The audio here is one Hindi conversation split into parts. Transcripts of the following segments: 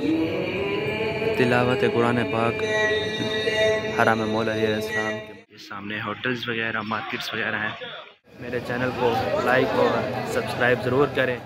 तिलावत कुरान पाक हरम मौला अलैहिस्सलाम के सामने होटल्स वगैरह मार्केट्स वगैरह हैं। मेरे चैनल को लाइक और सब्सक्राइब ज़रूर करें।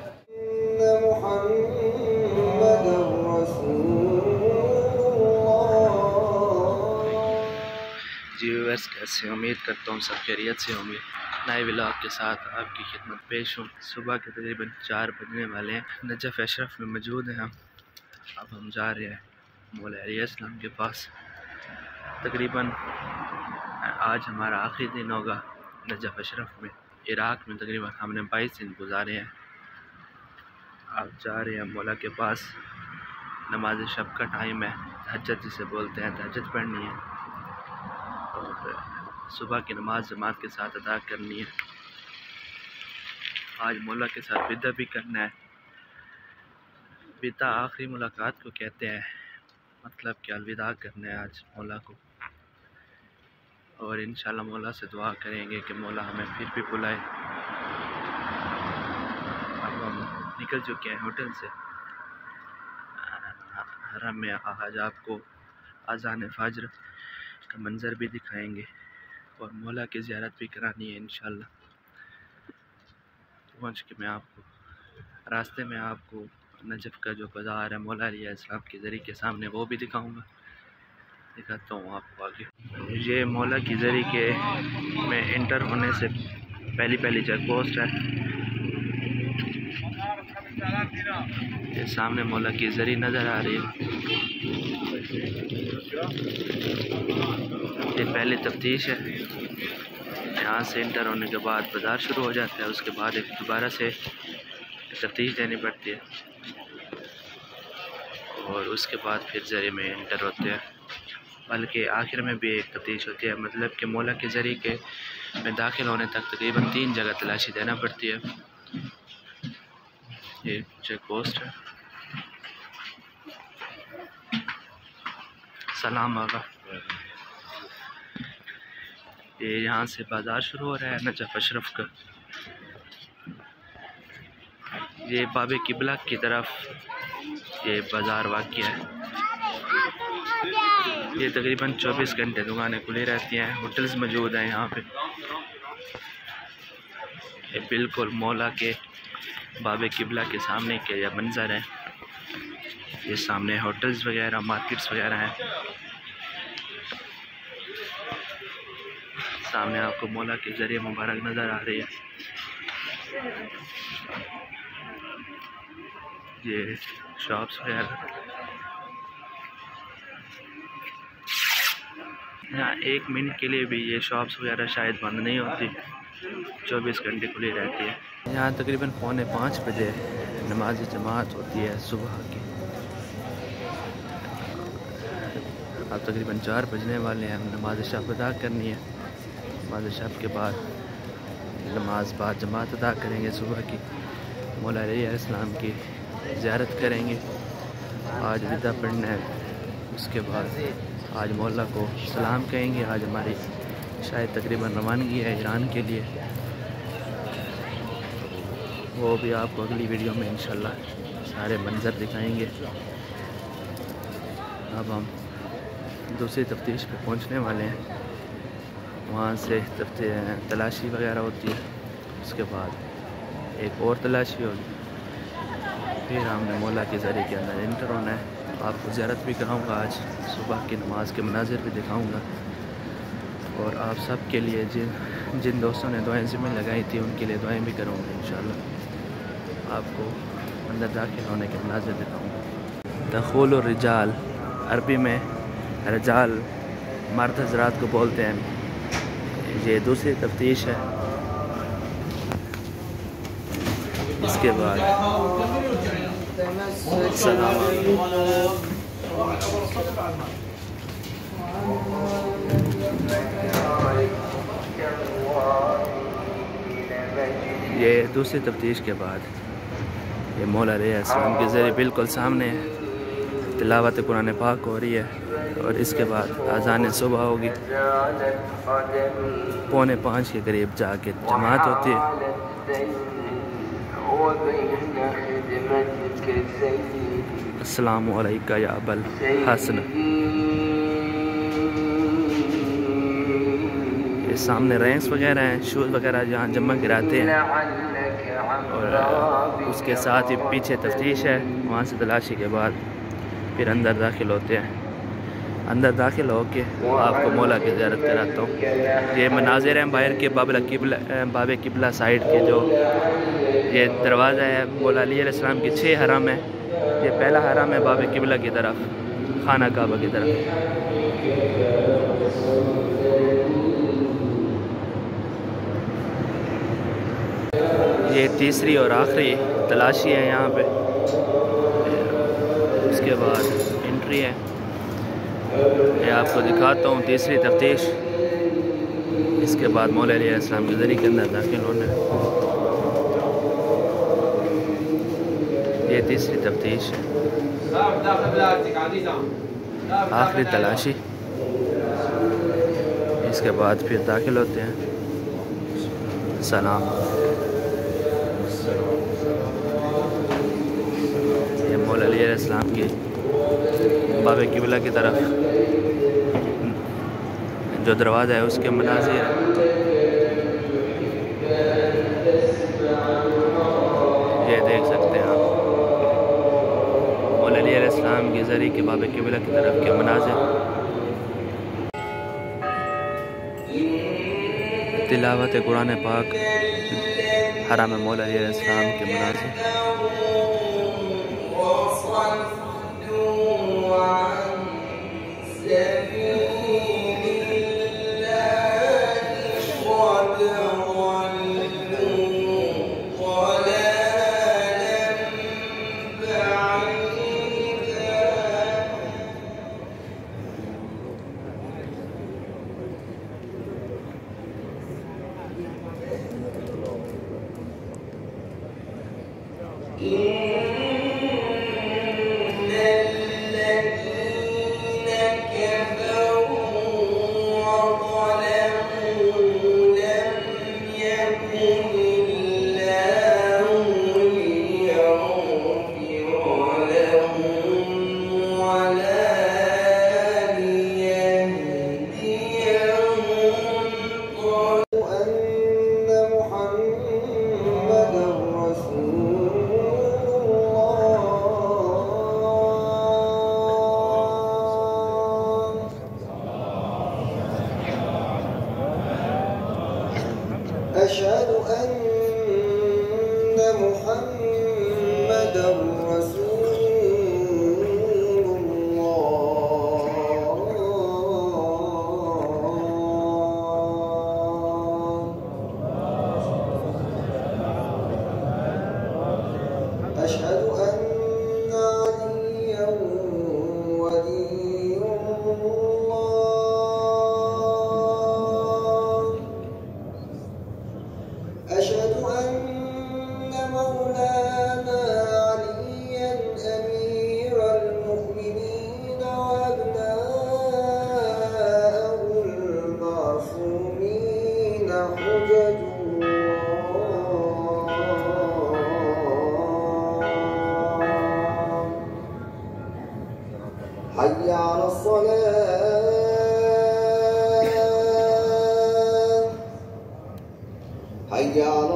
जी व्यूअर्स, कैसे उम्मीद करता हूँ सब खैरियत से होंगे। नए व्लॉग के साथ आपकी खिदमत पेश हूँ। सुबह के तकरीबन 4 बजने वाले हैं। नजफ़ अशरफ में मौजूद हैं हम। अब हम जा रहे हैं मौला अलैहिस्सलाम के पास। तकरीबन आज हमारा आखिरी दिन होगा नजफ़ अशरफ में। इराक़ में तकरीबन हमने 22 दिन गुजारे हैं। अब जा रहे हैं मौला के पास। नमाज शब का टाइम है, तहज्जुद जिसे बोलते हैं, तहज्जुद पढ़नी है और सुबह की नमाज जमात के साथ अदा करनी है। आज मौला के साथ विदा भी करना है। विदा आखिरी मुलाकात को कहते हैं, मतलब कि अलविदा करना है आज मौला को। और इंशाल्लाह मौला से दुआ करेंगे कि मौला हमें फिर भी बुलाए। अब हम निकल चुके हैं होटल से। हरम में आज आपको अज़ान फज्र का मंज़र भी दिखाएंगे और मौला की ज़ियारत भी करानी है इंशाल्लाह। पहुँच के मैं आपको रास्ते में आपको नजफ़ का जो बाज़ार है मौला अलैहिस्सलाम के ज़रिए के सामने वो भी दिखाऊंगा। दिखाता हूँ आपको आगे। ये मौला की ज़रिए के में इंटर होने से पहली चेक पोस्ट है। ये सामने मौला की ज़रिए नज़र आ रही है। ये पहली तफ्तीश है। यहाँ से इंटर होने के बाद बाज़ार शुरू हो जाता है। उसके बाद एक दोबारा से तफ्तीश देनी पड़ती है और उसके बाद फिर ज़रिए में इंटर होते हैं। बल्कि आखिर में भी एक तफ्तीश होती है, मतलब कि मौला के ज़रिए के में दाखिल होने तक तकरीबन 3 जगह तलाशी देना पड़ती है। ये चेक पोस्ट है। सलाम आगा। ये यहाँ से बाज़ार शुरू हो रहा है नजफ़ अशरफ का। ये बाबे किबला की तरफ ये बाज़ार वाक़या है। ये तकरीबन 24 घंटे दुकानें खुली रहती हैं। होटल्स मौजूद हैं यहाँ पे। ये बिल्कुल मौला के बाबे किबला के सामने के यह मंज़र है। ये सामने होटल्स वगैरह मार्केट्स वगैरह हैं। सामने आपको मौला के ज़रिए मुबारक नज़र आ रही है। ये शॉप्स वगैरह। यहाँ 1 मिनट के लिए भी ये शॉप्स वगैरह शायद बंद नहीं होती, 24 घंटे खुली रहती है। यहाँ तकरीबन 4:45 बजे नमाज जमात होती है सुबह की। अब तकरीबन 4 बजने वाले हैं। नमाज शब अदा करनी है। नमाज शब के बाद नमाज बाद जमात अदा करेंगे सुबह की। मौला अलैहिस्सलाम की ज़ियारत करेंगे। आज विदा पढ़ना है। उसके बाद आज मौला को सलाम कहेंगे। आज हमारी शायद तकरीबन रवानगी है ईरान के लिए। वो भी आपको अगली वीडियो में इंशाल्लाह सारे मंज़र दिखाएंगे। अब हम दूसरी तफ्तीश पे पहुंचने वाले हैं। वहाँ से तलाशी वगैरह होती है। उसके बाद एक और तलाशी होगी। फिर हमने मौला के ज़रिए के अंदर इंटर होना है। आपको ज़ियारत भी कराऊंगा। आज सुबह की नमाज के मनाज़िर भी दिखाऊंगा और आप सब के लिए जिन दोस्तों ने दुआएं ज़िम्मे लगाई थी उनके लिए दुआएं भी करूंगा इंशाल्लाह। आपको अंदर दाखिल होने के मनाज़िर दिखाऊंगा। दखूल रिजाल अरबी में रिजाल मर्द हज़रात को बोलते हैं। ये दूसरी तफ्तीश है। इसके बाद सलाम। ये दूसरी तफ्तीश के बाद ये मौला अलैहिस्सलाम के ज़रिए बिल्कुल सामने तिलावत कुरान पाक हो रही है और इसके बाद अज़ान सुबह होगी। 4:45 के करीब जाके जमात होती है। अस्सलामु अलैका या अबल हसन। ये सामने रैंक्स वगैरह हैं, शूज़ वगैरह जहाँ जमा गिराते हैं, और उसके साथ ही पीछे तफ्तीश है। वहाँ से तलाशी के बाद फिर अंदर दाखिल होते हैं। अंदर दाखिल होके आपको मौला की ज़ियारत कराता हूँ। ये मनाजिर हैं बाहर के बाब किबला साइड के। जो ये दरवाज़ा है मौला अली अलैहिस्सलाम के 6 हरम है। ये पहला हरम है बाब किबला की तरफ, खाना काबा की तरफ। ये तीसरी और आखिरी तलाशी है यहाँ पे। उसके बाद एंट्री है। मैं आपको दिखाता हूँ तीसरी तफ्तीश। इसके बाद मौला अली अलैहिस्सलाम के ज़रिए के अंदर दाखिल होने। ये तीसरी तफ्तीश है, आखिरी तलाशी। इसके बाद फिर दाखिल होते हैं। सलाम। ये मौला अली अलैहिस्सलाम की बाब किबला की तरफ जो दरवाज़ा है उसके मनाज़िर ये देख सकते हैं आप। मौला अली अलैहिस्सलाम के ज़रिए के बाब किबला की तरफ के मनाज़िर। तिलावत कुरान पाक, हरम मौला अली अलैहिस्सलाम के मनाज़िर। أشهد أن محمدًا رسول الله أشهد أن عليًّا ولي الله أشهد أن مولانا عليًا أمير المؤمنين وأبناءه المعصومين حجج الله حي على الصلاة حي على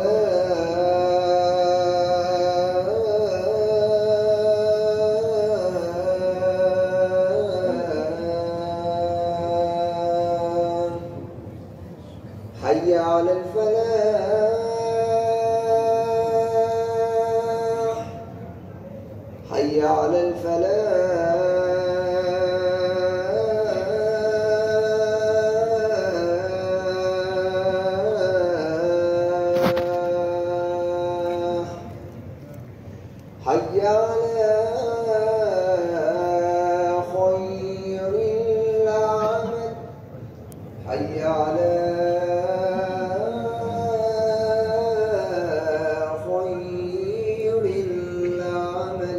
الصلاة حي على الفلاح حي على الفلاح حي على خير العمل حي على خير العمل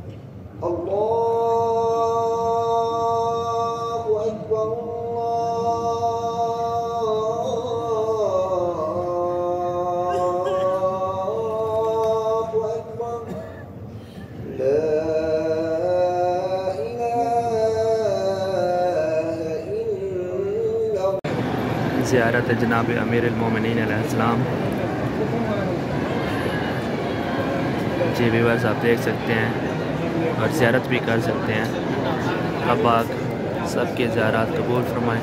الله أكبر الله أكبر لا ज़ियारत जनाब अमीरुल मोमिनीन अलैहिस्सलाम। जी व्यूअर्स, आप देख सकते हैं और ज़ियारत भी कर सकते हैं। अब आप सबके ज़ियारत कबूल फरमाएँ।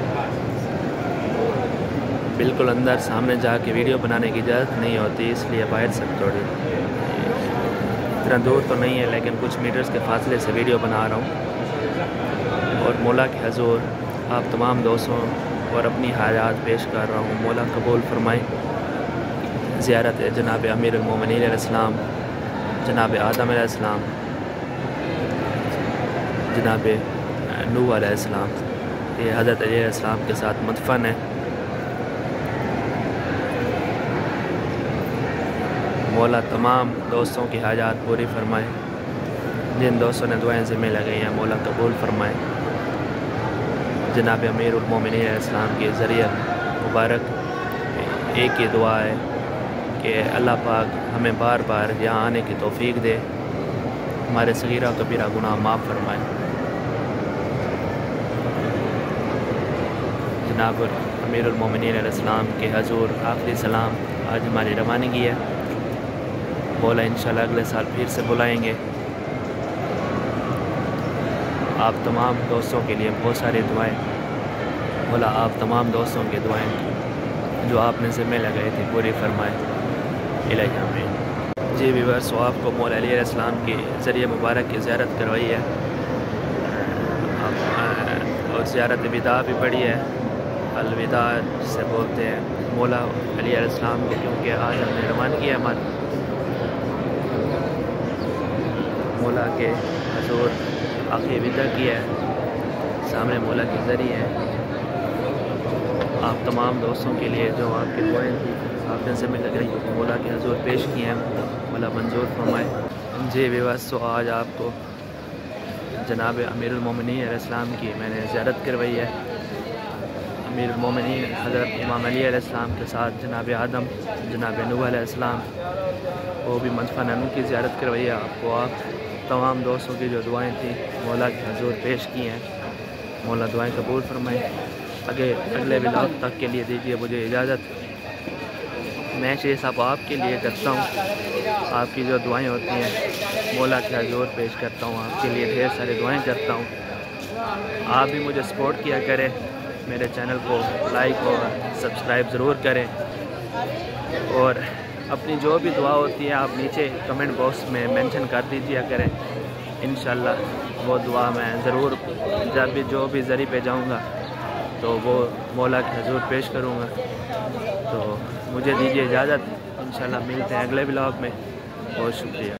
बिल्कुल अंदर सामने जाके वीडियो बनाने की इजाज़त नहीं होती, इसलिए बाहर से थोड़ी इतना दूर तो नहीं है, लेकिन कुछ मीटर्स के फासले से वीडियो बना रहा हूँ। और मौला के हजूर आप तमाम दोस्तों और अपनी हाजात पेश कर रहा हूँ। मौला कबूल फरमाएँ। ज़ियारत जनाब अमीरुल मोमिनीन अलैहिस्सलाम, जनाब आदम अलैहिस्सलाम, जनाब नूह अलैहिस्सलाम, ये हज़रत अली अलैहिस्सलाम के साथ मदफन है। मौला तमाम दोस्तों की हाजात पूरी फरमाए। जिन दोस्तों ने दुआएं ज़िम्मे लगाई हैं मौला कबूल फरमाए। जनाब अमीरुल मोमिनीन अलैहिस्सलाम के ज़रिए मुबारक एक ही दुआ है कि अल्लाह पाक हमें बार बार यहाँ आने की तौफीक दे, हमारे सगीरा कबीरा गुनाह माफ़ फरमाए। जनाब अमीरुल मोमिनीन अलैहिस्सलाम के हजूर आखिरी सलाम आज हमारी रवानगी है। मौला इंशाल्लाह अगले साल फिर से बुलाएंगे। आप तमाम दोस्तों के लिए बहुत सारी दुआएं, मौला आप तमाम दोस्तों की दुआएं जो आपने ज़िम्मे लगाई थी पूरी फरमाए। इलाही आमीन। जी व्यूअर्स, तो आपको मौला अली अलैहिस्सलाम के ज़रिए मुबारक की ज़ियारत करवाई है और ज़ियारत विदा भी पड़ी है। अलविदा से बोलते हैं मौला अली अलैहिस्सलाम को, क्योंकि आज हमने रवानगी है हमारी। मौला के हजूर आखिरी विदा किया है, सामने मौला के ज़रिए है। आप तमाम दोस्तों के लिए जो आपके दुआएं थी आपने ज़िम्मे लगाई मौला के हजूर पेश किए हैं, मौला मंजूर फरमाए। जी व्यूअर्स, तो आज आपको जनाब अमीरुल मोमिनीन अलैहिस्सलाम की मैंने ज़ियारत करवाई है। अमीरुल मोमिनीन हज़रत इमाम अली अलैहिस्सलाम के साथ जनाब आदम, जनाब नूह अलैहिस्सलाम, वो भी मदफन है, उनकी ज़ियारत करवाई है आपको। आप तमाम दोस्तों की जो दुआएं थी मौला के हजूर पेश की हैं, मौला दुआएं कबूल फरमाएँ। अगले व्लॉग तक के लिए दीजिए मुझे इजाज़त। मैं शेर साहब आपके लिए करता हूँ, आपकी जो दुआएं होती हैं मौला के हजूर पेश करता हूँ, आपके लिए ढेर सारी दुआएं करता हूँ। आप भी मुझे सपोर्ट किया करें, मेरे चैनल को लाइक और सब्सक्राइब ज़रूर करें। और अपनी जो भी दुआ होती है आप नीचे कमेंट बॉक्स में मेंशन कर दीजिए करें। इंशाल्लाह वो दुआ मैं ज़रूर जब भी जो भी ज़रिए पे जाऊँगा तो वो मौला के हजूर पेश करूँगा। तो मुझे दीजिए इजाज़त, इंशाल्लाह मिलते हैं अगले व्लॉग में। बहुत शुक्रिया।